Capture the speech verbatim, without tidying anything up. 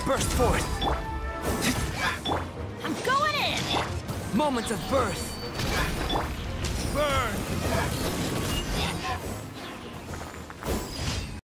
burst forth. I'm going in! Moment of birth.